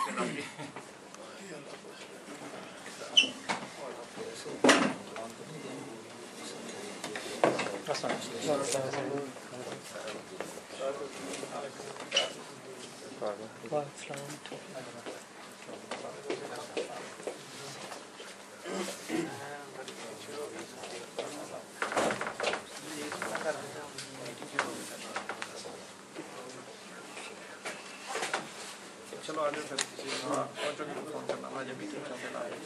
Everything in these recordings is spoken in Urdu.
चलो आ जाओ फिर पहुँचो कि फोन करना मुझे मीटिंग करना है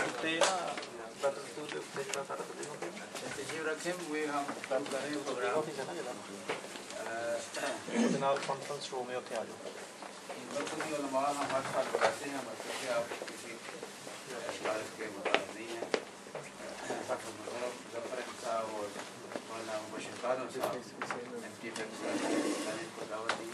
रखें हुए हम कल करें प्रोग्राम जनाब कॉन्फ्रेंस रूम में उठे आ जाओ हम हर साल बुलाते हैं मतलब आप किसी के मुताबिक नहीं है जफर साहब और मौलाना बशीर कादम साहब को दावत दी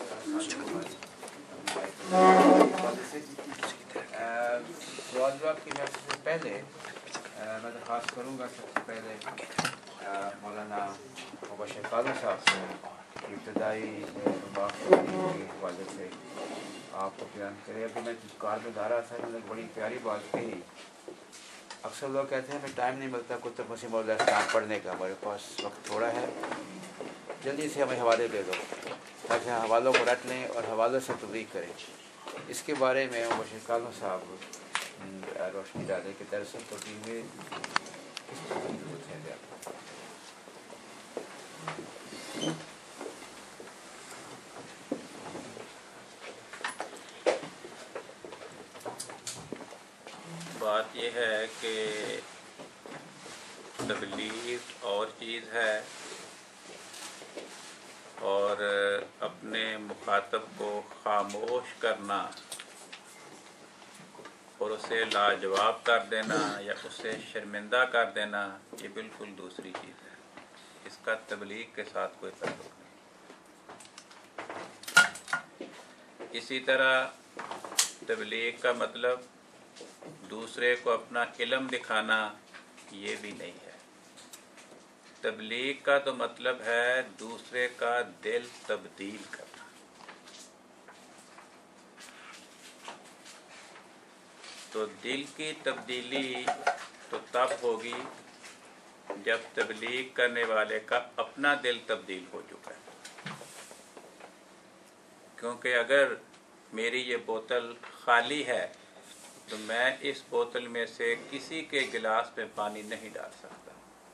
सवाल जवाब की मैं सबसे पहले मैं दरख्वास्त करूँगा सबसे पहले मौलाना बशीर कादम साहब से इब्तदाई बात के हवाले से आपको बयान करें। अभी मैं कार में जा रहा था, मैंने बड़ी प्यारी बात कही। अक्सर लोग कहते हैं हमें टाइम नहीं मिलता कुतुब मसीह मौला इस्लाम पढ़ने का, हमारे पास वक्त थोड़ा है, जल्दी से हमें हवाले दे दो ताकि हम हवालों को रट लें और हवालों से तब्लीग करें। इसके बारे में बशीर कादम साहब रोशनी डालें कि दरअसल तब्लीग में किस तरह की जरूरत है ज़्यादा। बात यह है कि तबलीग और चीज़ है और अपने मुखातब को खामोश करना और उसे लाजवाब कर देना या उसे शर्मिंदा कर देना, ये बिल्कुल दूसरी चीज़ है। इसका तबलीग के साथ कोई ताल्लुक नहीं। इसी तरह तबलीग का मतलब दूसरे को अपना इल्म दिखाना ये भी नहीं है। तबलीग का तो मतलब है दूसरे का दिल तब्दील करना। तो दिल की तब्दीली तो तब होगी जब तबलीग करने वाले का अपना दिल तब्दील हो चुका है। क्योंकि अगर मेरी ये बोतल खाली है तो मैं इस बोतल में से किसी के गिलास में पानी नहीं डाल सकता।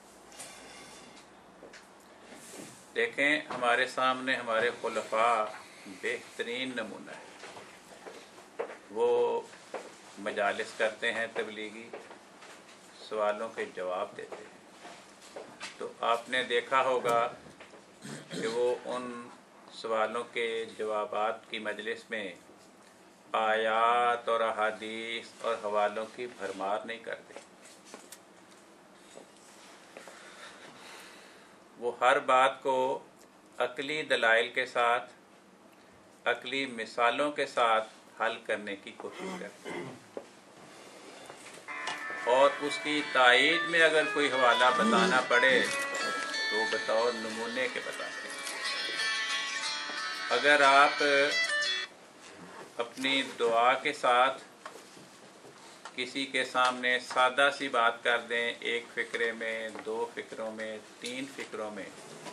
देखें, हमारे सामने हमारे खुलफा बेहतरीन नमूना है। वो मजालिस करते हैं, तबलीगी सवालों के जवाब देते हैं। तो आपने देखा होगा कि वो उन सवालों के जवाबात की मजलिस में आयात और अहादीस और हवालों की भरमार नहीं करते। वो हर बात को अक्ली दलाइल के साथ, अक्ली मिसालों के साथ हल करने की कोशिश करते हैं और उसकी तायीद में अगर कोई हवाला बताना पड़े तो बतौर नमूने के बताते हैं। अगर आप अपनी दुआ के साथ किसी के सामने सादा सी बात कर दें, एक फ़िक्रे में, दो फ़िक्रों में, तीन फ़िक्रों में,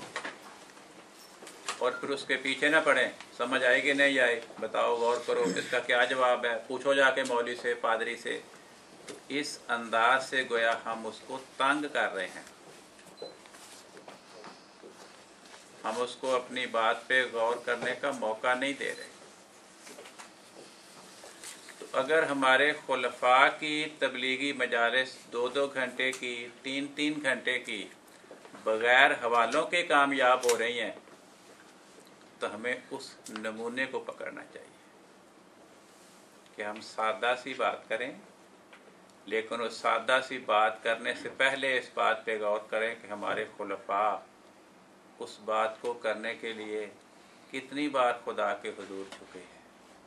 और फिर उसके पीछे ना पड़ें, समझ आए कि नहीं आए, बताओ, गौर करो, इसका क्या जवाब है, पूछो जाके मौलवी से, पादरी से। तो इस अंदाज से गोया हम उसको तंग कर रहे हैं, हम उसको अपनी बात पे गौर करने का मौका नहीं दे रहे। तो अगर हमारे खुलफा की तबलीगी मजालिस 2-2 घंटे की, 3-3 घंटे की बग़ैर हवालों के कामयाब हो रही हैं, तो हमें उस नमूने को पकड़ना चाहिए कि हम सादा सी बात करें, लेकिन उस सादा सी बात करने से पहले इस बात पे गौर करें कि हमारे खुलफा उस बात को करने के लिए कितनी बार खुदा के हुजूर झुके हैं,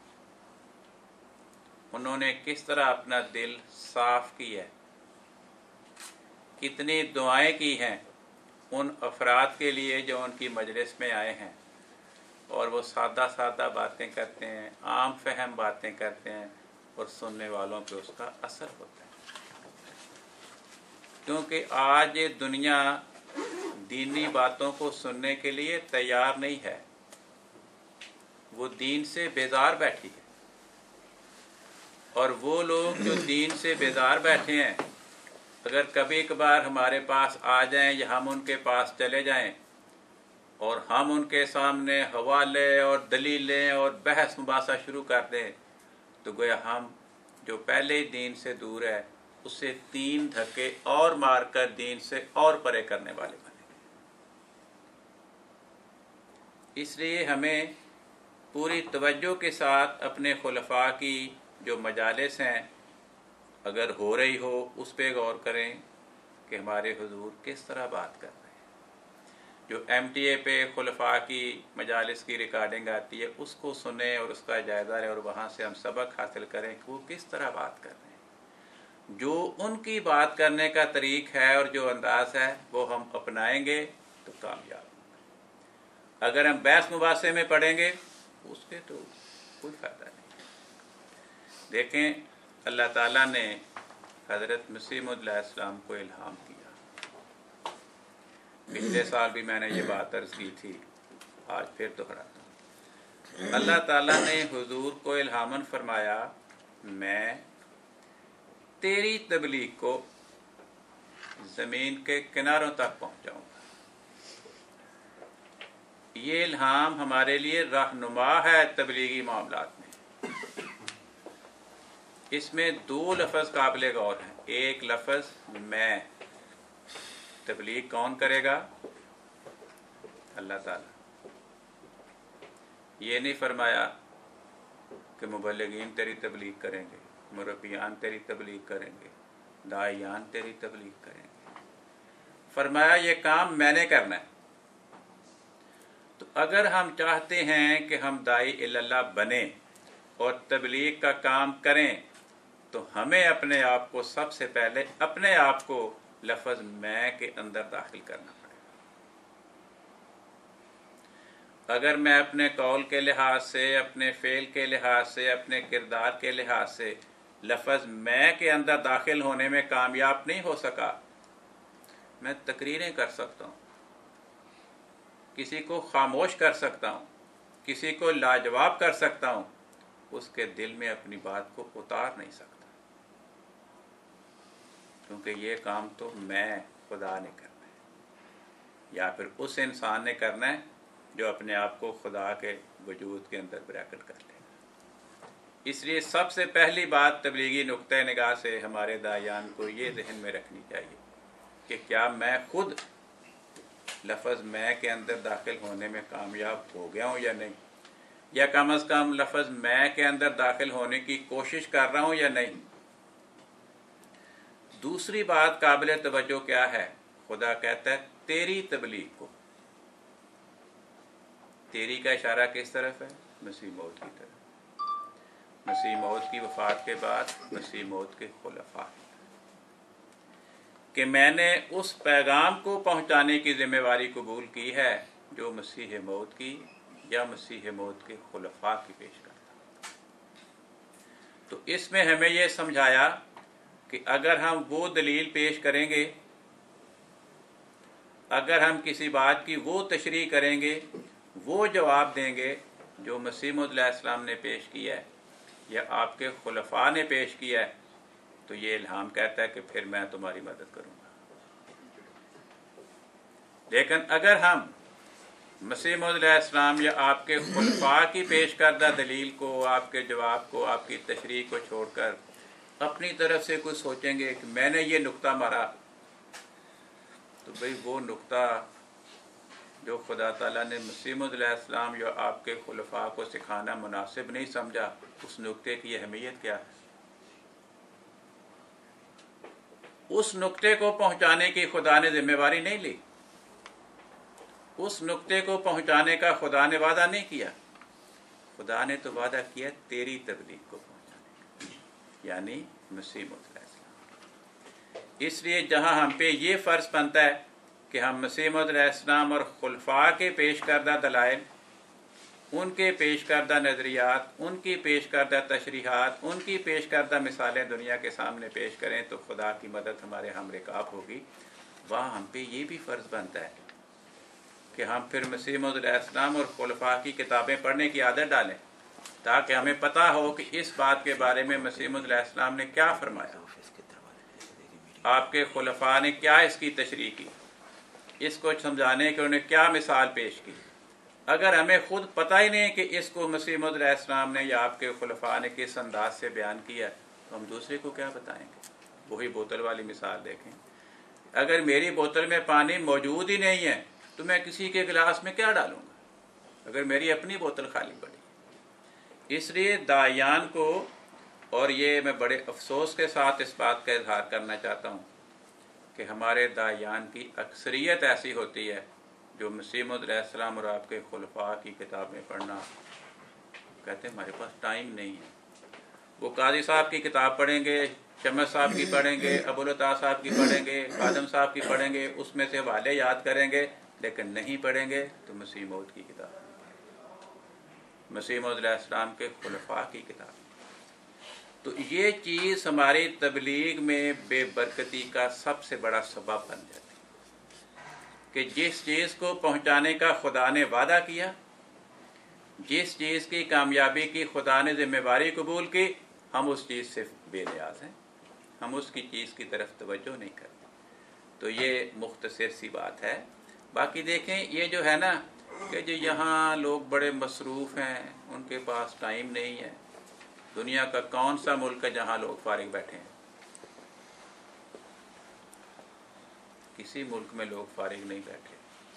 उन्होंने किस तरह अपना दिल साफ किया, कितनी दुआएं की हैं उन अफराद के लिए जो उनकी मजलिस में आए हैं, और वो सादा सादा बातें करते हैं, आम फहम बातें करते हैं, اور سننے والوں پہ اس کا اثر ہوتا ہے، کیونکہ آج دنیا دینی باتوں کو سننے کے لیے تیار نہیں ہے، وہ دین سے بیزار بیٹھی ہے، اور وہ لوگ جو دین سے بیزار بیٹھے ہیں اگر کبھی کبھار ہمارے پاس آ جائیں یا ہم ان کے پاس چلے جائیں اور ہم ان کے سامنے حوالے اور دلیلیں اور بحث مباحثہ شروع کر دیں تو گویا ہم جو پہلے ہی دین سے دور ہے اسے 3 دھکے اور مار کر دین سے اور پرے کرنے والے بنے گے۔ اس لیے ہمیں پوری توجہ کے ساتھ اپنے خلفاء کی جو مجالس ہیں اگر ہو رہی ہو اس پہ غور کریں کہ ہمارے حضور کس طرح بات کر رہے ہیں۔ جو MTA پہ خلفاء کی مجالس کی ریکارڈنگ آتی ہے اس کو سنیں اور اس کا جائزہ لیں اور وہاں سے ہم سبق حاصل کریں کہ وہ کس طرح بات کر رہے ہیں۔ جو ان کی بات کرنے کا طریق ہے اور جو انداز ہے وہ ہم اپنائیں گے تو کامیاب ہوں گے۔ اگر ہم بحث مباحثے میں پڑھیں گے اس کے تو کوئی فائدہ نہیں۔ دیکھیں اللہ تعالیٰ نے حضرت مسیح موعود علیہ السلام کو الہام کیا۔ پچھلے سال بھی میں نے یہ بات عرض کی تھی، آج پھر دہراتا ہوں۔ اللہ تعالیٰ نے حضور کو الہاماً فرمایا میں تیری تبلیغ کو زمین کے کناروں تک پہنچاؤں گا۔ یہ الہام ہمارے لیے رہنما ہے تبلیغی معاملات میں۔ اس میں 2 لفظ قابل غور ہیں۔ ایک لفظ میں، تبلیغ کون کرے گا؟ اللہ تعالیٰ۔ یہ نہیں فرمایا کہ مبلغین تیری تبلیغ کریں گے، مربیان تیری تبلیغ کریں گے، داعیان تیری تبلیغ کریں گے۔ فرمایا یہ کام میں نے کرنا ہے۔ تو اگر ہم چاہتے ہیں کہ ہم داعی اللہ بنیں اور تبلیغ کا کام کریں تو ہمیں اپنے آپ کو سب سے پہلے اپنے آپ کو لفظ میں کے اندر داخل کرنا پڑے گا۔ اگر میں اپنے قول کے لحاظ سے، اپنے فعل کے لحاظ سے، اپنے کردار کے لحاظ سے لفظ میں کے اندر داخل ہونے میں کامیاب نہیں ہو سکا، میں تقریریں کر سکتا ہوں، کسی کو خاموش کر سکتا ہوں، کسی کو لاجواب کر سکتا ہوں، اس کے دل میں اپنی بات کو اتار نہیں سکتا، کیونکہ یہ کام تو میں خدا نے کرنا ہے یا پھر اس انسان نے کرنا ہے جو اپنے آپ کو خدا کے وجود کے اندر بریکٹ کر لے گا۔ اس لیے سب سے پہلی بات تبلیغی نقطۂ نگاہ سے ہمارے داعیان کو یہ ذہن میں رکھنی چاہیے کہ کیا میں خود لفظ میں کے اندر داخل ہونے میں کامیاب ہو گیا ہوں یا نہیں، یا کم از کم لفظ میں کے اندر داخل ہونے کی کوشش کر رہا ہوں یا نہیں۔ دوسری بات قابل توجہ کیا ہے؟ خدا کہتا ہے تیری تبلیغ کو۔ تیری کا اشارہ کس طرف ہے؟ مسیح موعود کی طرف۔ مسیح موعود کی وفات کے بعد مسیح موعود کے خلفاء، کہ میں نے اس پیغام کو پہنچانے کی ذمہ داری قبول کی ہے جو مسیح موعود کی یا مسیح موعود کے خلفاء کی پیش کرتا۔ تو اس میں ہمیں یہ سمجھایا کہ اگر ہم وہ دلیل پیش کریں گے، اگر ہم کسی بات کی وہ تشریح کریں گے، وہ جواب دیں گے جو مسیح موعود علیہ السلام نے پیش کیا ہے یا آپ کے خلفاء نے پیش کیا ہے، تو یہ الہام کہتا ہے کہ پھر میں تمہاری مدد کروں گا۔ لیکن اگر ہم مسیح موعود علیہ السلام یا آپ کے خلفاء کی پیش کردہ دلیل کو، آپ کے جواب کو، آپ کی تشریح کو چھوڑ کر اپنی طرف سے کچھ سوچیں گے کہ میں نے یہ نقطہ مارا، تو بھئی وہ نقطہ جو خدا تعالیٰ نے مسیح موعود علیہ السلام یا آپ کے خلفاء کو سکھانا مناسب نہیں سمجھا، اس نقطے کی اہمیت کیا ہے؟ اس نقطے کو پہنچانے کی خدا نے ذمہ داری نہیں لی، اس نقطے کو پہنچانے کا خدا نے وعدہ نہیں کیا۔ خدا نے تو وعدہ کیا تیری تبلیغ کو پہنچانے کا، یعنی مسیح موعود علیہ السلام۔ اس لیے جہاں ہم پہ یہ فرض بنتا ہے کہ ہم مسیح موعود علیہ السلام اور خلفاء کے پیش کردہ دلائل उनके पेश करदा नज़रियात, उनकी पेश करदा तशरीहात, उनकी पेश करदा मिसालें दुनिया के सामने पेश करें तो खुदा की मदद हमारे हम रिकाब होगी। वहाँ हम पे ये भी फ़र्ज़ बनता है कि हम फिर मसीह मौऊद अलैहिस्सलाम और खुलफा की किताबें पढ़ने की आदत डालें, ताकि हमें पता हो कि इस बात के बारे में मसीह मौऊद अलैहिस्सलाम ने क्या फरमाया, आपके खुलफा ने क्या इसकी तशरीह की, इसको समझाने के उन्होंने क्या मिसाल पेश की। अगर हमें खुद पता ही नहीं कि इसको मसीह मौऊद अलैहिस्सलाम ने या आपके खुलफा ने किस अंदाज से बयान किया, तो हम दूसरे को क्या बताएंगे। वही बोतल वाली मिसाल देखें, अगर मेरी बोतल में पानी मौजूद ही नहीं है तो मैं किसी के गिलास में क्या डालूंगा, अगर मेरी अपनी बोतल खाली पड़ी। इसलिए दायान को, और ये मैं बड़े अफसोस के साथ इस बात का इजहार करना चाहता हूँ कि हमारे दायान की अक्सरियत ऐसी होती है जो मसीह मौऊद अलैहिस्सलाम और आपके खुलफा की किताबें पढ़ना कहते हैं हमारे पास टाइम नहीं है। वो काजी साहब की किताब पढ़ेंगे, शमस साहब की पढ़ेंगे, अबुल अता साहब की पढ़ेंगे, आदम साहब की पढ़ेंगे, उसमें से हवाले याद करेंगे, लेकिन नहीं पढ़ेंगे तो मसीह मौऊद की किताब, मसीह मौऊद अलैहिस्सलाम के खुलफा की किताब। तो ये चीज़ हमारी तबलीग में बेबरकती का सबसे बड़ा सबब बन जाती है कि जिस चीज़ को पहुंचाने का खुदा ने वादा किया, जिस चीज़ की कामयाबी की खुदा ने जिम्मेवारी कबूल की, हम उस चीज़ से बेनियाज हैं, हम उसकी चीज़ की तरफ तवज्जो नहीं करते। तो ये मुख्तसर सी बात है। बाकी देखें, ये जो है ना कि जो यहाँ लोग बड़े मसरूफ़ हैं, उनके पास टाइम नहीं है। दुनिया का कौन सा मुल्क है जहाँ लोग फारिग बैठे हैं? किसी मुल्क में लोग फारिग नहीं बैठे,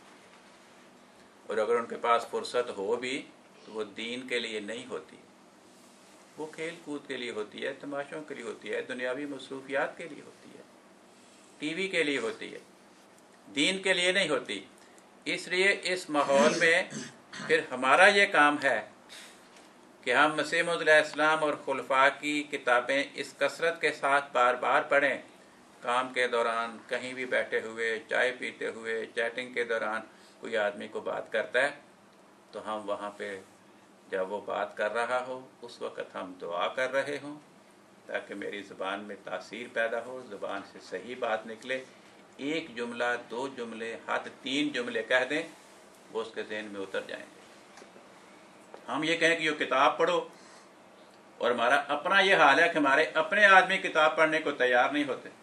और अगर उनके पास फुर्सत हो भी तो वो दीन के लिए नहीं होती, वो खेल कूद के लिए होती है, तमाशों के लिए होती है, दुनियावी मसरूफियात के लिए होती है, टीवी के लिए होती है, दीन के लिए नहीं होती। इसलिए इस माहौल में फिर हमारा ये काम है कि हम मसीह मौऊद अलैहिस्सलाम और खुलफा की किताबें इस कसरत के साथ बार बार पढ़ें। काम के दौरान, कहीं भी बैठे हुए, चाय पीते हुए, चैटिंग के दौरान कोई आदमी को बात करता है तो हम वहाँ पे जब वो बात कर रहा हो उस वक़्त हम दुआ कर रहे हों ताकि मेरी ज़ुबान में तासीर पैदा हो, ज़ुबान से सही बात निकले। एक जुमला, दो जुमले, हद 3 जुमले कह दें, वो उसके ज़हन में उतर जाएंगे। हम ये कहें कि ये किताब पढ़ो, और हमारा अपना ये हाल है कि हमारे अपने आदमी किताब पढ़ने को तैयार नहीं होते।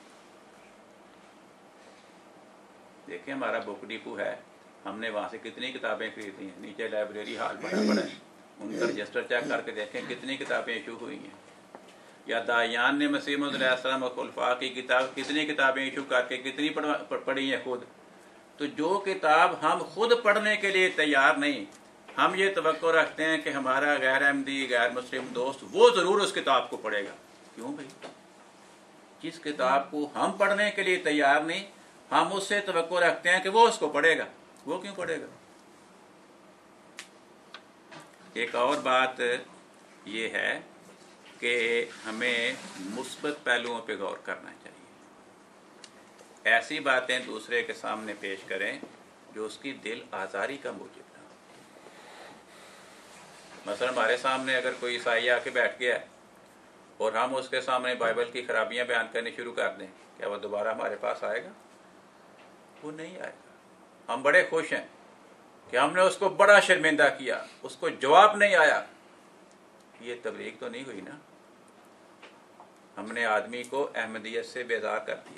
देखिए, हमारा बुक डिपो है, हमने वहाँ से कितनी किताबें खरीदी हैं, नीचे लाइब्रेरी हॉल बना पड़ा है, उनका रजिस्टर चेक करके देखें कितनी किताबें इशू हुई हैं। या दायान ने मसीह मौऊद अलैहिस्सलाम और खुलफा की किताब कितनी किताबें इशू करके कितनी पढ़ी हैं खुद। तो जो किताब हम खुद पढ़ने के लिए तैयार नहीं, हम ये तवक्को रखते हैं कि हमारा गैर अहमदी, गैर मुस्लिम दोस्त वो ज़रूर उस किताब को पढ़ेगा। क्यों भाई? जिस किताब को हम पढ़ने के लिए तैयार नहीं, हम उससे तवक्को रखते हैं कि वो उसको पढ़ेगा। वो क्यों पढ़ेगा? एक और बात ये है कि हमें मुस्बत पहलुओं पे गौर करना चाहिए। ऐसी बातें दूसरे के सामने पेश करें जो उसकी दिल आज़ारी का मूजिब ना हो। मसलन हमारे सामने अगर कोई ईसाई आके बैठ गया और हम उसके सामने बाइबल की खराबियां बयान करनी शुरू कर दें, क्या वो दोबारा हमारे पास आएगा? वो नहीं आएगा। हम बड़े खुश हैं कि हमने उसको बड़ा शर्मिंदा किया, उसको जवाब नहीं आया। ये तबलीग तो नहीं हुई ना, हमने आदमी को अहमदियत से बेजार कर दिया।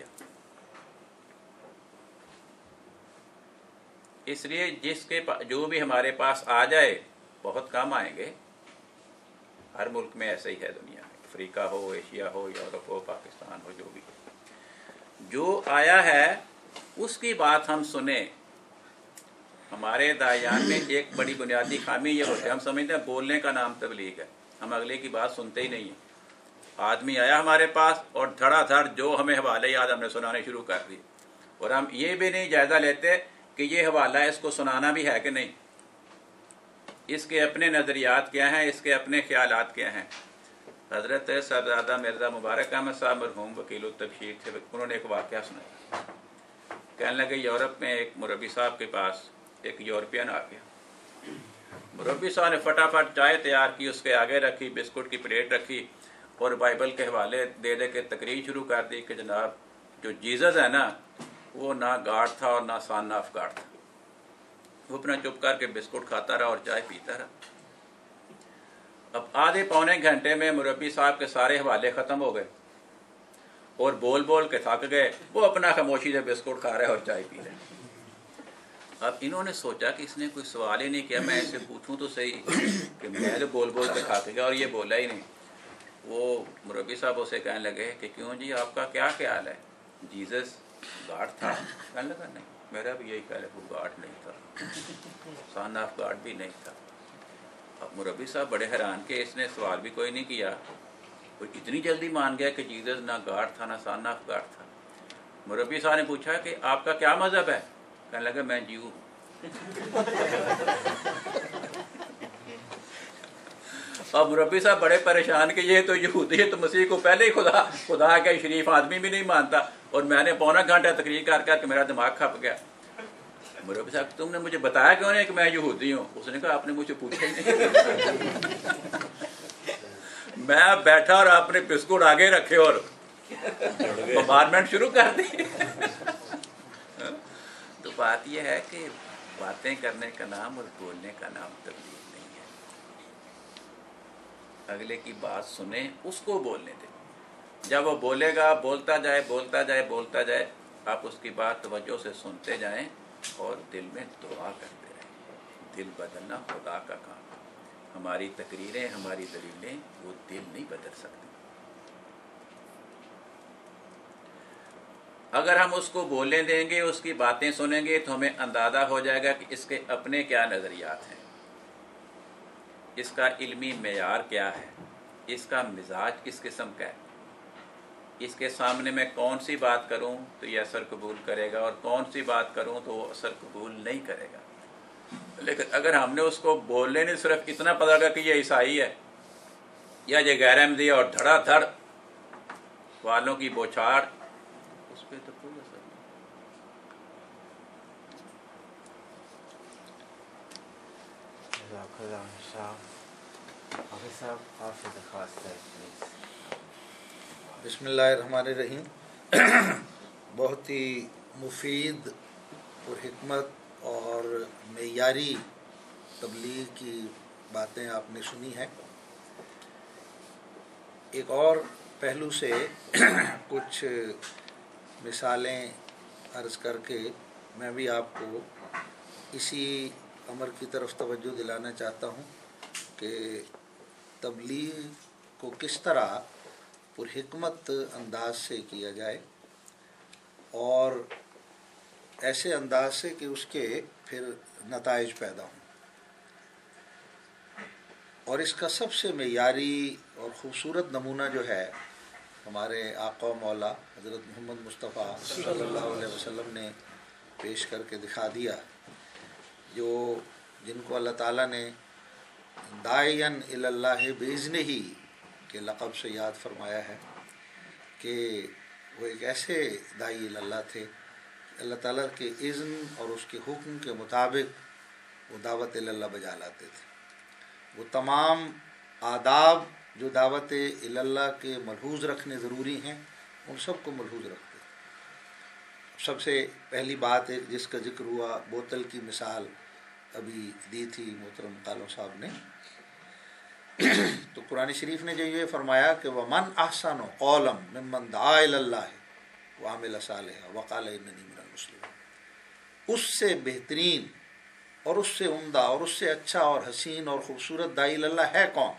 इसलिए जो भी हमारे पास आ जाए, बहुत कम आएंगे, हर मुल्क में ऐसे ही है दुनिया में, अफ्रीका हो, एशिया हो, यूरोप हो, पाकिस्तान हो, जो भी जो आया है उसकी बात हम सुने। हमारे दायान में एक बड़ी बुनियादी खामी ये होती है, हम समझते हैं बोलने का नाम तबलीग है, हम अगले की बात सुनते ही नहीं है। आदमी आया हमारे पास और धड़ाधड़ जो हमें हवाले याद हमने सुनाने शुरू कर दिए, और हम ये भी नहीं जायजा लेते कि ये हवाला है, इसको सुनाना भी है कि नहीं, इसके अपने नज़रियात क्या हैं, इसके अपने ख्यालात क्या हैं। हज़रत साहबजादा मिर्ज़ा मुबारक अहमद साहब मरहूम वकील तबशीर थे, उन्होंने एक वाक़या सुनाया। कहने लगे यूरोप में एक मुरब्बी साहब के पास एक यूरोपियन आ गया मुरब्बी साहब ने फटाफट चाय तैयार की, उसके आगे रखी, बिस्कुट की प्लेट रखी और बाइबल के हवाले दे दे के तकरीर शुरू कर दी कि जनाब जो जीसस है ना वो ना गार्ड था और ना सन ऑफ गार्ड था। वो अपना चुप करके बिस्कुट खाता रहा और चाय पीता रहा। अब आधे पौने घंटे में मुरब्बी साहब के सारे हवाले ख़त्म हो गए और बोल बोल के थक गए। वो अपना खामोशी से बिस्कुट खा रहे और चाय पी रहे। अब इन्होंने सोचा कि इसने कोई सवाल ही नहीं किया, मैं इसे पूछूं तो सही कि मैं तो बोल बोल के थक गया और ये बोला ही नहीं। वो मुरब्बी साहब उसे कहने लगे कि क्यों जी आपका क्या ख्याल है, जीसस गार्ड था? कहने लगा नहीं, मेरा भी यही ख्याल है, वो गार्ड नहीं था, सन ऑफ गार्ड भी नहीं था। अब मुरब्बी साहब बड़े हैरान के, इसने सवाल भी कोई नहीं किया और इतनी जल्दी मान गया कि जीसस ना गार्ड था ना सन ऑफ गार्ड था। मुरब्बी साहब ने पूछा कि आपका क्या मजहब है? कहने लगा मैं जीव हूँ। अब मुरब्बी साहब बड़े परेशान कि ये तो यहूदी है तो मसीह को पहले ही खुदा का शरीफ आदमी भी नहीं मानता और मैंने पौना घंटा तकरीर कर करके मेरा दिमाग खप गया। मुरब्बी साहब तुमने मुझे बताया क्यों नहीं कि मैं यहूदी हूँ? उसने कहा आपने मुझे पूछा ही नहीं। मैं बैठा और आपने बिस्कुट आगे रखे और बॉम्बार्डमेंट शुरू कर दी। तो बात यह है कि बातें करने का नाम और बोलने का नाम तबलीग नहीं है। अगले की बात सुने, उसको बोलने दें। जब वो बोलेगा बोलता जाए बोलता जाए बोलता जाए, आप उसकी बात तवज्जो से सुनते जाएं और दिल में दुआ करते रहें। दिल बदलना खुदा का काम है। हमारी तकरीरें, हमारी दलीलें वो दिल नहीं बदल सकती। अगर हम उसको बोलने देंगे, उसकी बातें सुनेंगे तो हमें अंदाज़ा हो जाएगा कि इसके अपने क्या नज़रियात हैं, इसका इल्मी मेयार क्या है, इसका मिजाज किस किस्म का है, इसके सामने मैं कौन सी बात करूं तो ये असर कबूल करेगा और कौन सी बात करूं तो वो असर कबूल नहीं करेगा। लेकिन अगर हमने उसको बोलने नहीं, सिर्फ इतना पता लगा कि ये ईसाई है या ये गैर अहमदी और धड़ाधड़ वालों की बौछार, उस पर तो कोई असर नहीं। आपसे दरख्वास्त है प्लीज। बिस्मिल्लाहिर्रहमानिर्रहीम। बहुत ही मुफीद और हिकमत और मेयारी तबलीग की बातें आपने सुनी हैं। एक और पहलू से कुछ मिसालें अर्ज़ करके मैं भी आपको इसी अमर की तरफ तवज्जो दिलाना चाहता हूँ कि तबलीग को किस तरह पुरहिकमत अंदाज से किया जाए और ऐसे अंदाज से कि उसके फिर नताइज पैदा हों। और इसका सबसे मेयारी और ख़ूबसूरत नमूना जो है हमारे आका मौला हज़रत मोहम्मद मुस्तफ़ा सल्लल्लाहु अलैहि वसल्लम ने पेश करके दिखा दिया, जिनको अल्लाह ताला ने दायन इल्लल्लाह बिइज़्निही के लक़ब से याद फरमाया है कि वो एक ऐसे दाई इल्लल्लाह थे, अल्लाह ताला के इज़्न और उसके हुक्म के मुताबिक वो दावत इल्लल्लाह बजा लाते थे। वो तमाम आदाब जो दावत इल्लल्लाह के मलहूज़ रखने ज़रूरी हैं उन सब को मलहूज़ रखते। सबसे पहली बात है जिसका जिक्र हुआ, बोतल की मिसाल अभी दी थी मोहतरम कालो साहब ने। तो कुरान शरीफ ने जो ये फरमाया कि वमन अहसन क़ौलन मिम्मन दआ इलल्लाह व अमिल सालिहा व क़ाल इन्ननी मिनल मुस्लिमीन, उससे बेहतरीन और उससे उम्दा और उससे अच्छा और हसीन और ख़ूबसूरत दाई इल्लल्लाह है कौन?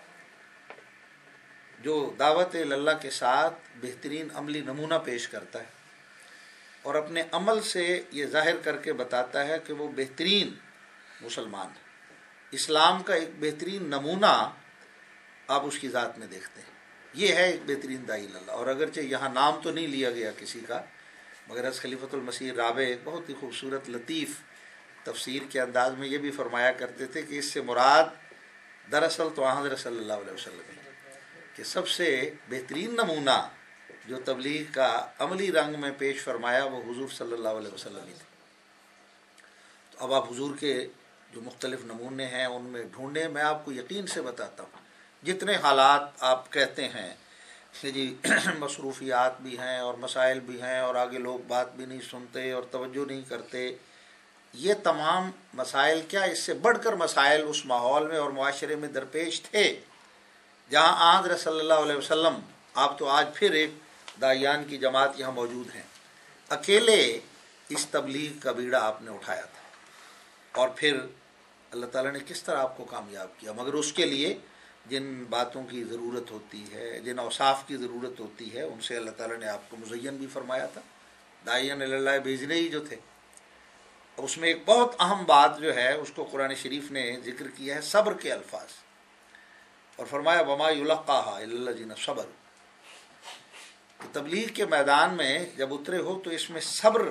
जो दावत इल्लल्लाह के साथ बेहतरीन अमली नमूना पेश करता है और अपने अमल से ये ज़ाहिर करके बताता है कि वो बेहतरीन मुसलमान है। इस्लाम का एक बेहतरीन नमूना आप उसकी ज़ात में देखते हैं। ये है एक बेहतरीन दाई इल्लल्लाह। और अगरचे यहाँ नाम तो नहीं लिया गया किसी का, मगर हज़रत खलीफतुल मसीह राबे एक बहुत ही खूबसूरत लतीफ़ तफसीर के अंदाज में ये भी फरमाया करते थे कि इससे मुराद दरअसल तो हज़रत सल्लल्लाहु अलैहि वसल्लम है कि सबसे बेहतरीन नमूना जो तबलीग का अमली रंग में पेश फरमाया वो हुजूर सल्लल्लाहु अलैहि वसल्लम ही थे। तो अब आप हुजूर के جو مختلف نمونے ہیں ان میں ڈھونڈیں. میں آپ کو یقین سے بتاتا ہوں جتنے حالات آپ کہتے ہیں کہ جی مصروفیات بھی ہیں اور مسائل بھی ہیں اور آگے لوگ بات بھی نہیں سنتے اور توجہ نہیں کرتے، یہ تمام مسائل کیا اس سے بڑھ کر مسائل اس ماحول میں اور معاشرے میں درپیش تھے جہاں آن صلی اللہ علیہ وسلم. آپ تو آج پھر ایک داعیان کی جماعت یہاں موجود ہیں، اکیلے اس تبلیغ کا بیڑا آپ نے اٹھایا تھا اور پھر اللہ تعالیٰ نے کس طرح آپ کو کامیاب کیا. مگر اس کے لیے جن باتوں کی ضرورت ہوتی ہے، جن اوصاف کی ضرورت ہوتی ہے، ان سے اللہ تعالیٰ نے آپ کو مزین بھی فرمایا تھا. داعیان اللہ بھیجنے ہی جو تھے. اس میں ایک بہت اہم بات جو ہے اس کو قرآن شریف نے ذکر کیا ہے، صبر کے الفاظ، اور فرمایا وما یلقاها الا الذین صبروا. تبلیغ کے میدان میں جب اترے ہو تو اس میں صبر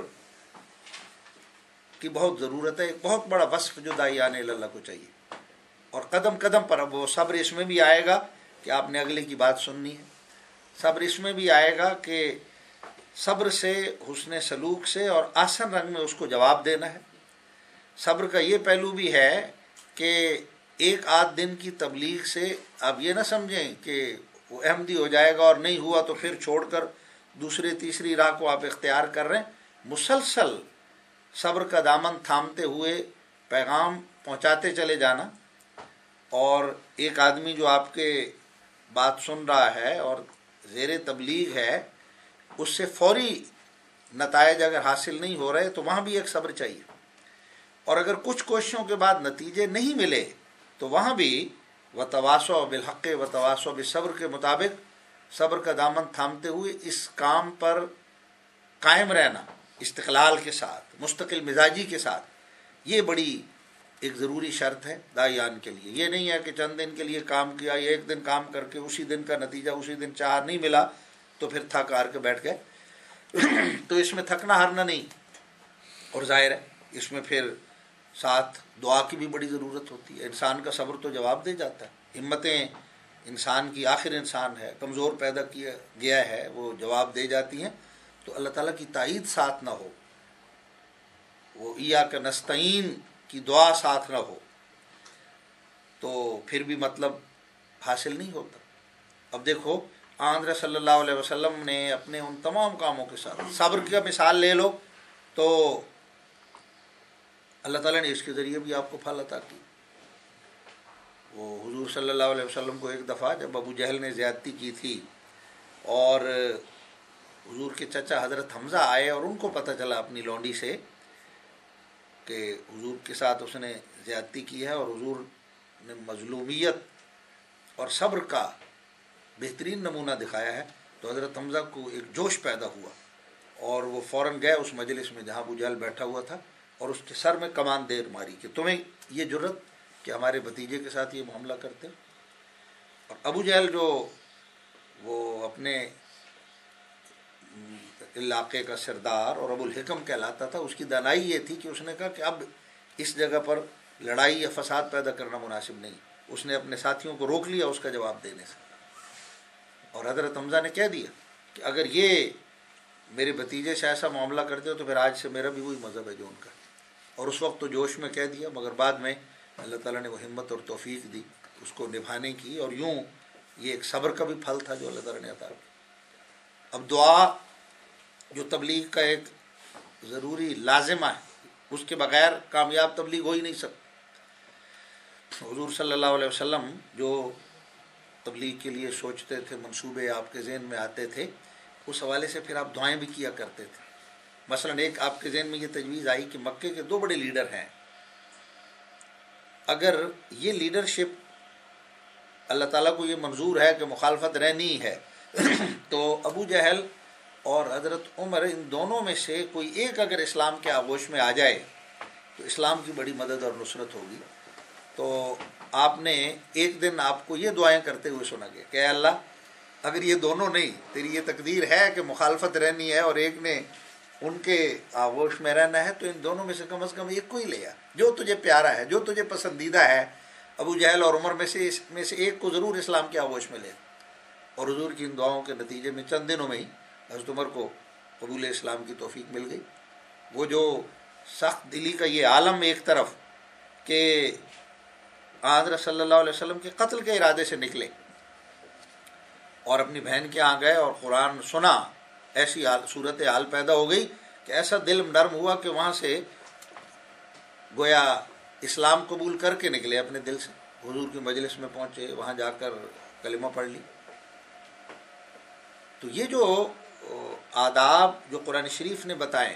کی بہت ضرورت ہے. ایک بہت بڑا وصف جو داعیان اللہ کو چاہیے، اور قدم قدم پر اب وہ صبر اس میں بھی آئے گا کہ آپ نے اگلے کی بات سننی ہے. صبر اس میں بھی آئے گا کہ صبر سے، حسن سلوک سے اور آسن رنگ میں اس کو جواب دینا ہے. صبر کا یہ پہلو بھی ہے کہ ایک آدھ دن کی تبلیغ سے آپ یہ نہ سمجھیں کہ وہ احمدی ہو جائے گا اور نہیں ہوا تو پھر چھوڑ کر دوسرے تیسری راہ کو آپ اختیار کر رہے ہیں. مسلسل صبر کا دامن تھامتے ہوئے پیغام پہنچاتے چلے جانا. اور ایک آدمی جو آپ کے بات سن رہا ہے اور زیر تبلیغ ہے، اس سے فوری نتائج اگر حاصل نہیں ہو رہے تو وہاں بھی ایک صبر چاہیے. اور اگر کچھ کوششوں کے بعد نتیجے نہیں ملے تو وہاں بھی وتواصوا بالحق وتواصوا بالصبر کے مطابق صبر کا دامن تھامتے ہوئے اس کام پر قائم رہنا، استقلال کے ساتھ، مستقل مزاجی کے ساتھ. یہ بڑی ایک ضروری شرط ہے داعیان کے لیے. یہ نہیں ہے کہ چند دن کے لیے کام کیا، یا ایک دن کام کر کے اسی دن کا نتیجہ اسی دن چاہ نہیں ملا تو پھر تھک ہار کے بیٹھ گئے. تو اس میں تھکنا ہارنا نہیں. اور ظاہر ہے اس میں پھر ساتھ دعا کی بھی بڑی ضرورت ہوتی ہے. انسان کا صبر تو جواب دے جاتا ہے. ہمتیں انسان کی، آخر انسان ہے، کمزور پیدا کیا گیا ہے، وہ جواب دے جاتی ہیں. تو اللہ تعالیٰ کی تائید ساتھ نہ ہو، وہ ایاک نستعین کی دعا ساتھ نہ ہو تو پھر بھی مطلب حاصل نہیں ہوتا. اب دیکھو آن صلی اللہ علیہ وسلم نے اپنے ان تمام کاموں کے ساتھ صبر کی مثال لے لو تو اللہ تعالیٰ نے اس کے ذریعے بھی آپ کو پھل عطا کی. وہ حضور صلی اللہ علیہ وسلم کو ایک دفعہ جب ابو جہل نے زیادتی کی تھی اور حضور کے چچا حضرت حمزہ آئے اور ان کو پتہ چلا اپنی لونڈی سے کہ حضور کے ساتھ اس نے زیادتی کی ہے اور حضور نے مظلومیت اور صبر کا بہترین نمونہ دکھایا ہے، تو حضرت حمزہ کو ایک جوش پیدا ہوا اور وہ فوراً گئے اس مجلس میں جہاں ابو جہل بیٹھا ہوا تھا اور اس کے سر میں کمان دیر ماری کہ تمہیں یہ جرت کہ ہمارے بھتیجے کے ساتھ یہ معاملہ کرتے. اور ابو جہل جو وہ اپنے علاقے کا سردار اور ابو الحکم کہلاتا تھا، اس کی دانائی یہ تھی کہ اس نے کہا کہ اب اس جگہ پر لڑائی یا فساد پیدا کرنا مناسب نہیں. اس نے اپنے ساتھیوں کو روک لیا اس کا جواب دینے سے، اور حضرت حمزہ نے کہہ دیا کہ اگر یہ میرے بھتیجے سے ایسا معاملہ کرتے ہو تو پھر آج سے میرا بھی وہی مذہب ہے جو ان کا. اور اس وقت تو جوش میں کہہ دیا، مگر بعد میں اللہ تعالیٰ نے وہ ہمت اور توفیق دی اس کو نبھانے کی، اور یوں یہ ایک صبر کا بھی پھل تھا جو اللہ تعالیٰ نے عطا کیا. اب دعا جو تبلیغ کا ایک ضروری لازمہ ہے، اس کے بغیر کامیاب تبلیغ ہو ہی نہیں سکتی. حضور صلی اللہ علیہ وسلم جو تبلیغ کے لیے سوچتے تھے، منصوبے آپ کے ذہن میں آتے تھے، اس حوالے سے پھر آپ دعائیں بھی کیا کرتے تھے. مثلا ایک آپ کے ذہن میں یہ تجویز آئی کہ مکے کے 2 بڑے لیڈر ہیں، اگر یہ لیڈرشپ اللہ تعالیٰ کو یہ منظور ہے کہ مخالفت رہنی ہے تو ابو جہل اور حضرت عمر ان دونوں میں سے کوئی ایک اگر اسلام کے آغوش میں آ جائے تو اسلام کی بڑی مدد اور نصرت ہوگی. تو آپ نے ایک دن آپ کو یہ دعائیں کرتے ہوئے سنا گیا کہ اے اللہ اگر یہ دونوں نہیں، تیری یہ تقدیر ہے کہ مخالفت رہنی ہے اور ایک نے ان کے آغوش میں رہنا ہے، تو ان دونوں میں سے کم ایک کو ہی لے آ جو تجھے پیارا ہے، جو تجھے پسندیدہ ہے. ابو جہل اور عمر میں سے ایک کو ضرور اسلام کے آغوش میں لے. اور حضور کی ان دعاؤں کے نتیجے میں چند دنوں میں ہی حضرت عمر کو قبول اسلام کی توفیق مل گئی. وہ جو سخت دلی کا یہ عالم ایک طرف کہ حضرت صلی اللہ علیہ وسلم کے قتل کے ارادے سے نکلے اور اپنی بہن کے یہاں گئے اور قرآن سنا، ایسی صورت حال پیدا ہو گئی کہ ایسا دل نرم ہوا کہ وہاں سے گویا اسلام قبول کر کے نکلے اپنے دل سے، حضور کی مجلس میں پہنچے، وہاں جا کر کلمہ پڑھ لی۔ تو یہ جو آداب جو قرآن شریف نے بتائے،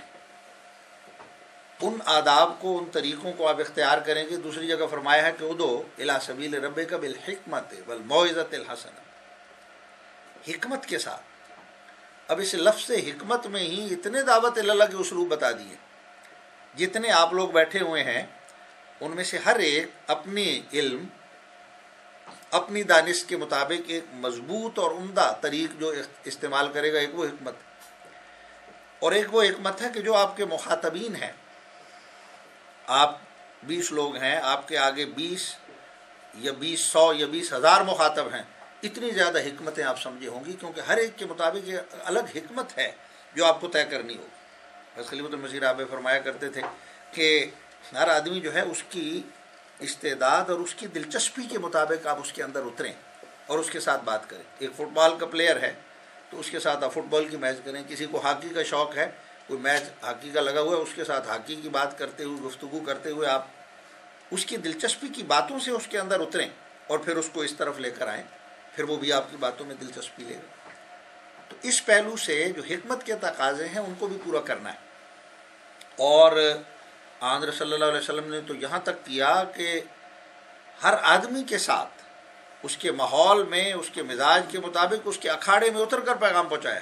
ان آداب کو، ان طریقوں کو آپ اختیار کریں گے۔ دوسری جگہ فرمایا ہے کہ ادعو الی سبیل ربک بالحکمت والموعظۃ الحسنہ، حکمت کے ساتھ۔ اب اس لفظ حکمت میں ہی اتنے دعوت اللہ کے اسلوب بتا دیے، جتنے آپ لوگ بیٹھے ہوئے ہیں ان میں سے ہر ایک اپنی علم، اپنی دانش کے مطابق ایک مضبوط اور عمدہ طریق جو استعمال کرے گا، ایک وہ حکمت، اور ایک وہ حکمت ہے کہ جو آپ کے مخاطبین ہیں، آپ 20 لوگ ہیں، آپ کے آگے 20 یا 100 یا 20,000 مخاطب ہیں، اتنی زیادہ حکمتیں آپ سمجھے ہوں گی، کیونکہ ہر ایک کے مطابق یہ الگ حکمت ہے جو آپ کو طے کرنی ہوگی۔ بس خلیفۃ المسیح آپ فرمایا کرتے تھے کہ ہر آدمی جو ہے اس کی استعداد اور اس کی دلچسپی کے مطابق آپ اس کے اندر اتریں اور اس کے ساتھ بات کریں۔ ایک فٹ بال کا پلیئر ہے تو اس کے ساتھ آپ فٹ بال کی میچ کریں، کسی کو ہاکی کا شوق ہے، کوئی میچ ہاکی کا لگا ہوا ہے، اس کے ساتھ ہاکی کی بات کرتے ہوئے، گفتگو کرتے ہوئے آپ اس کی دلچسپی کی باتوں سے اس کے اندر اتریں اور پھر اس کو اس طرف لے کر آئیں، پھر وہ بھی آپ کی باتوں میں دلچسپی لے گا۔ تو اس پہلو سے جو حکمت کے تقاضے ہیں ان کو بھی پورا کرنا ہے۔ اور آنظر صلی اللہ علیہ وسلم نے تو یہاں تک کیا کہ ہر آدمی کے ساتھ اس کے ماحول میں، اس کے مزاج کے مطابق، اس کے اکھاڑے میں اتر کر پیغام پہنچایا۔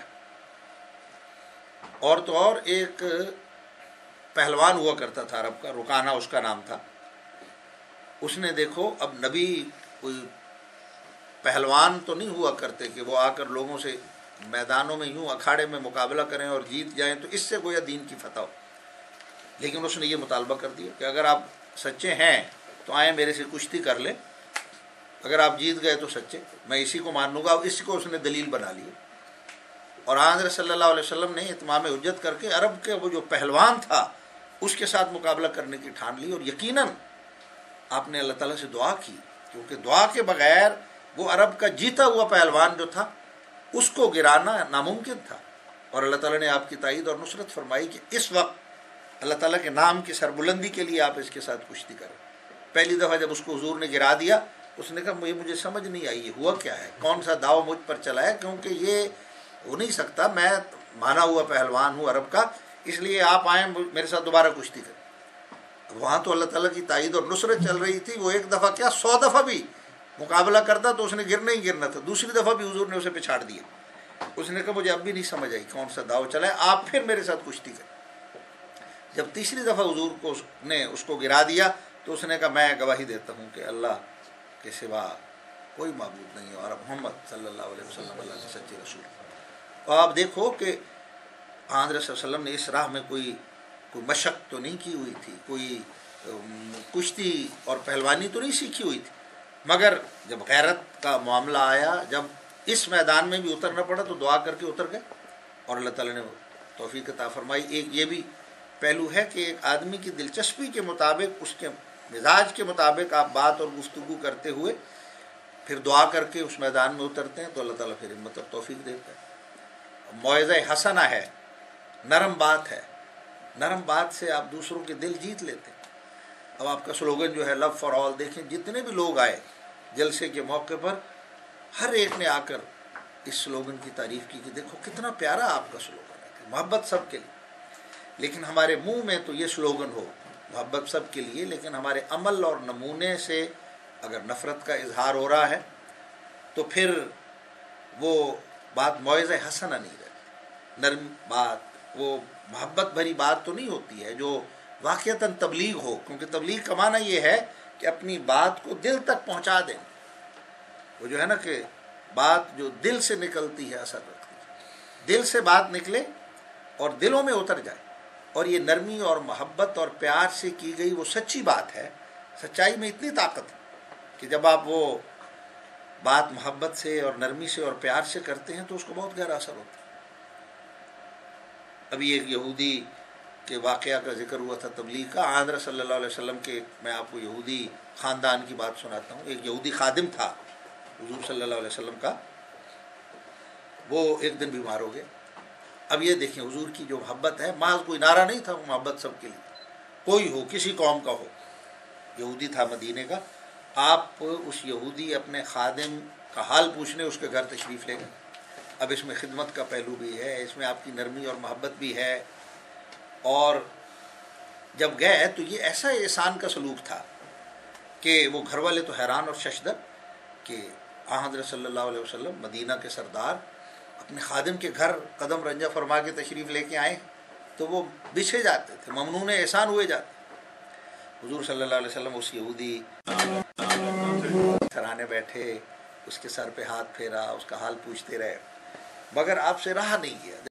اور تو اور ایک پہلوان ہوا کرتا تھا عرب کا، رکانہ اس کا نام تھا، اس نے دیکھو اب نبی کوئی پہلوان تو نہیں ہوا کرتے کہ وہ آ کر لوگوں سے میدانوں میں یوں اکھاڑے میں مقابلہ کریں اور جیت جائیں تو اس سے گویا دین کی فتح ہو، لیکن اس نے یہ مطالبہ کر دیا کہ اگر آپ سچے ہیں تو آئیں میرے سے کشتی کر لیں، اگر آپ جیت گئے تو سچے، میں اسی کو مان لوں گا۔ اسی کو اس نے دلیل بنا لی، اور حضرت صلی اللہ علیہ وسلم نے اتمام حجت کر کے عرب کے وہ جو پہلوان تھا اس کے ساتھ مقابلہ کرنے کی ٹھان لی، اور یقیناً آپ نے اللہ تعالیٰ سے دعا کی، کیونکہ دعا کے بغیر وہ عرب کا جیتا ہوا پہلوان جو تھا اس کو گرانا ناممکن تھا، اور اللہ تعالیٰ نے آپ کی تائید اور نصرت فرمائی کہ اس وقت اللہ تعالیٰ کے نام کی سربلندی کے لیے آپ اس کے ساتھ کشتی کریں۔ پہلی دفعہ جب اس کو حضور نے گرا دیا، اس نے کہا مجھے سمجھ نہیں آئی یہ ہوا کیا ہے، کون سا داؤ مجھ پر چلا ہے، کیونکہ یہ ہو نہیں سکتا، میں مانا ہوا پہلوان ہوں عرب کا، اس لیے آپ آئیں میرے ساتھ دوبارہ کشتی کریں۔ وہاں تو اللہ تعالیٰ کی تائید اور نصرت چل رہی تھی، وہ ایک دفعہ کیا 100 دفعہ بھی مقابلہ کرتا تو اس نے گرنا ہی گرنا تھا۔ دوسری دفعہ بھی حضور نے اسے پچھاڑ دیا، اس نے کہا مجھے اب بھی نہیں سمجھ آئی کون سا داؤ چلا ہے، آپ پھر میرے ساتھ کشتی کریں۔ جب تیسری دفعہ حضور کو نے اس کو گرا دیا تو اس نے کہا میں گواہی دیتا ہوں کہ اللہ کے سوا کوئی معبود نہیں ہے اور محمد صلی اللہ علیہ وسلم اللہ کے سچے رسول۔ اور آپ دیکھو کہ حضرت صلی اللہ علیہ وسلم نے اس راہ میں کوئی مشق تو نہیں کی ہوئی تھی، کوئی کشتی اور پہلوانی تو نہیں سیکھی ہوئی تھی، مگر جب غیرت کا معاملہ آیا، جب اس میدان میں بھی اترنا پڑا تو دعا کر کے اتر گئے، اور اللہ تعالیٰ نے توفیق عطا فرمائی۔ ایک یہ بھی پہلو ہے کہ ایک آدمی کی دلچسپی کے مطابق، اس کے مزاج کے مطابق آپ بات اور گفتگو کرتے ہوئے پھر دعا کر کے اس میدان میں اترتے ہیں تو اللہ تعالیٰ پھر ہمت اور توفیق دیتا ہے۔ موعظہ حسنہ ہے، نرم بات ہے، نرم بات سے آپ دوسروں کے دل جیت لیتے ہیں۔ اب آپ کا سلوگن جو ہے لو فار آل، دیکھیں جتنے بھی لوگ آئے جلسے کے موقع پر ہر ایک نے آ کر اس سلوگن کی تعریف کی کہ دیکھو کتنا پیارا آپ کا سلوگن ہے کہ محبت سب کے لیے، لیکن ہمارے منہ میں تو یہ سلوگن ہو محبت سب کے لیے، لیکن ہمارے عمل اور نمونے سے اگر نفرت کا اظہار ہو رہا ہے تو پھر وہ بات موعظہ حسنہ نہیں رہتی، نرم بات، وہ محبت بھری بات تو نہیں ہوتی ہے جو واقعتاً تبلیغ ہو، کیونکہ تبلیغ کا معنی یہ ہے کہ اپنی بات کو دل تک پہنچا دیں، وہ جو ہے نا کہ بات جو دل سے نکلتی ہے اثر رکھتی ہے، دل سے بات نکلے اور دلوں میں اتر جائے، اور یہ نرمی اور محبت اور پیار سے کی گئی وہ سچی بات ہے۔ سچائی میں اتنی طاقت ہے کہ جب آپ وہ بات محبت سے اور نرمی سے اور پیار سے کرتے ہیں تو اس کو بہت گہرا اثر ہوتا ہے۔ ابھی ایک یہودی के वाक़या का जिक्र हुआ था तबलीग का। हज़रत सल्लल्लाहु अलैहि वसल्लम के, मैं आपको यहूदी ख़ानदान की बात सुनाता हूँ। एक यहूदी खादिम था हुज़ूर सल्लल्लाहु अलैहि वसल्लम का, वो एक दिन बीमार हो गया। अब ये देखें हुज़ूर की जो मोहब्बत है, महज कोई नारा नहीं था, वो मोहब्बत सबके लिए, कोई हो, किसी कौम का हो, यहूदी था मदीने का। आप उस यहूदी अपने खादिम का हाल पूछने उसके घर तशरीफ़ ले गए। अब इसमें खिदमत का पहलू भी है, इसमें आपकी नरमी और मोहब्बत भी है। और जब गए तो ये ऐसा एहसान का सलूक था कि वो घर वाले तो हैरान और शशदर कि हज़रत सल्लल्लाहु अलैहि वसल्लम मदीना के सरदार अपने खादिम के घर कदम रंजा फरमा के तशरीफ़ लेके आए, तो वो बिछे जाते थे, ममनून एहसान हुए जाते। हुज़ूर सल्लल्लाहु अलैहि वसल्लम उस यहूदी सराहने बैठे, उसके सर पे हाथ फेरा, उसका हाल पूछते रहे, मगर आपसे रहा नहीं गया।